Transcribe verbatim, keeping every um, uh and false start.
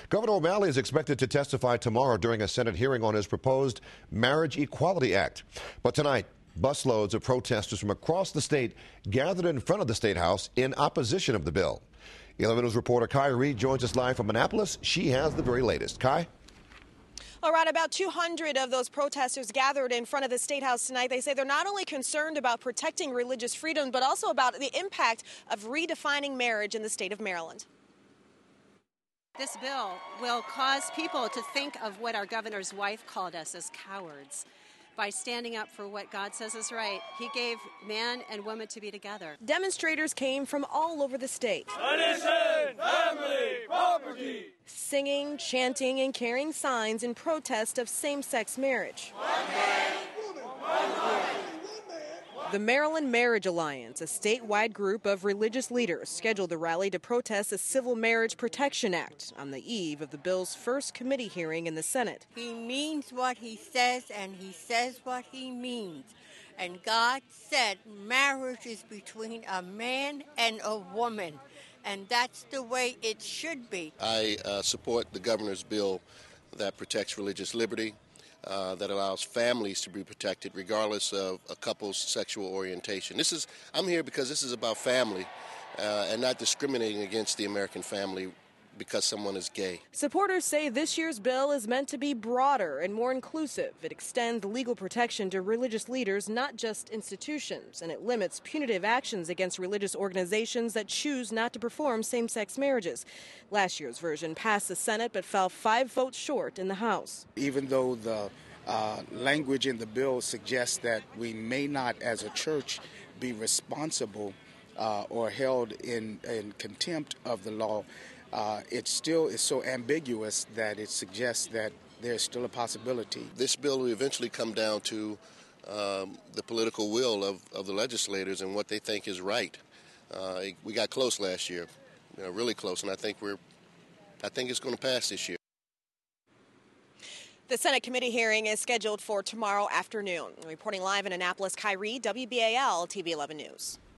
Governor O'Malley is expected to testify tomorrow during a Senate hearing on his proposed Marriage Equality Act. But tonight, busloads of protesters from across the state gathered in front of the State House in opposition of the bill. eleven News reporter Kai Reed joins us live from Annapolis. She has the very latest. Kai? All right, about two hundred of those protesters gathered in front of the State House tonight. They say they're not only concerned about protecting religious freedom, but also about the impact of redefining marriage in the state of Maryland. This bill will cause people to think of what our governor's wife called us as cowards. By standing up for what God says is right, he gave man and woman to be together. Demonstrators came from all over the state. Tradition, family, property. Singing, chanting, and carrying signs in protest of same-sex marriage. One man, one woman. The Maryland Marriage Alliance, a statewide group of religious leaders, scheduled the rally to protest the Civil Marriage Protection Act on the eve of the bill's first committee hearing in the Senate. He means what he says, and he says what he means. And God said marriage is between a man and a woman, and that's the way it should be. I uh, support the governor's bill that protects religious liberty. Uh, that allows families to be protected regardless of a couple's sexual orientation. This is, I'm here because this is about family uh, and not discriminating against the American family because someone is gay. Supporters say this year's bill is meant to be broader and more inclusive. It extends legal protection to religious leaders, not just institutions, and it limits punitive actions against religious organizations that choose not to perform same-sex marriages. Last year's version passed the Senate but fell five votes short in the House. Even though the uh, language in the bill suggests that we may not, as a church, be responsible uh, or held in, in contempt of the law, Uh, it still is so ambiguous that it suggests that there's still a possibility. This bill will eventually come down to um, the political will of, of the legislators and what they think is right. Uh, we got close last year, you know, really close, and I think we're, I think it's going to pass this year. The Senate committee hearing is scheduled for tomorrow afternoon. Reporting live in Annapolis, Kai Reed, W B A L T V eleven News.